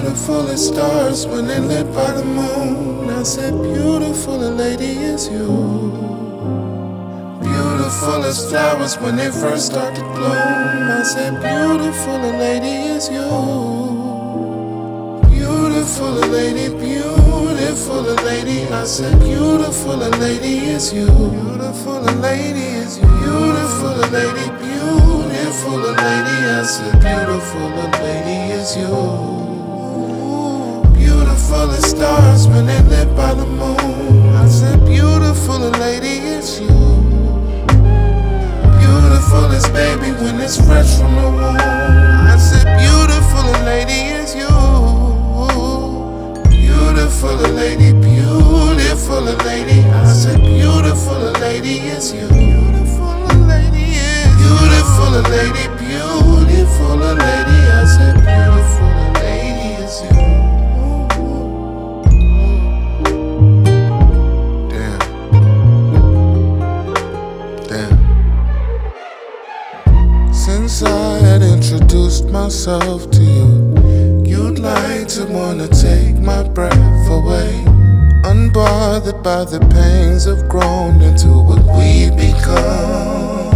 Beautiful as stars when they lit by the moon. I said, beautiful a lady is you. Beautiful as flowers when they first start to bloom. I said, beautiful a lady is you. Beautiful a lady, beautiful a lady. I said, beautiful a lady is you. Beautiful a lady is you. Beautiful a lady, beautiful a lady. I said, beautiful a lady is you. Beautiful as stars when they lit by the moon. I said, beautiful a lady is you. Beautiful as baby when it's fresh from the womb. I said, beautiful a lady is you. Beautiful a lady, beautiful a lady. I said, beautiful a lady is you. Beautiful a lady is beautiful a lady, beautiful a lady. I said, beautiful a lady is you. Since I had introduced myself to you, you'd like to wanna take my breath away. Unbothered by the pains of grown into what we become.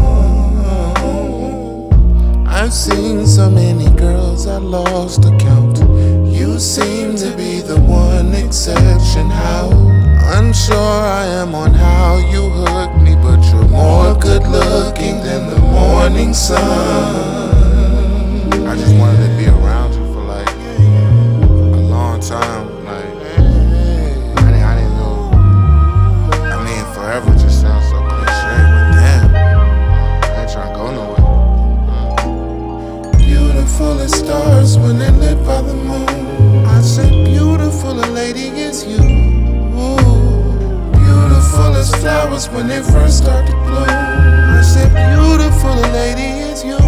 I've seen so many girls I lost count. You seem to be the one exception. How unsure I am on how you hooked me, but you're more good looking than the morning sun. I just wanted to be around you for like a long time. Like I didn't know. I mean, forever just sounds so cliche, but damn, I ain't trying to go nowhere. Beautiful as stars when they lit by the moon. I said, beautiful a lady is you. Beautiful as flowers when they first start to bloom. I said, beautiful a lady is you.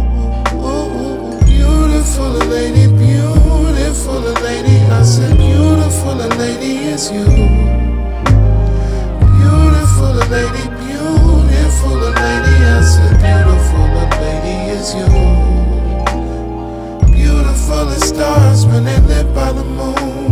Beautiful a lady, beautiful a lady. I said, beautiful a lady is you. Beautiful a lady, beautiful a lady. I said, beautiful a lady is you. Beautiful as stars when they lit by the moon.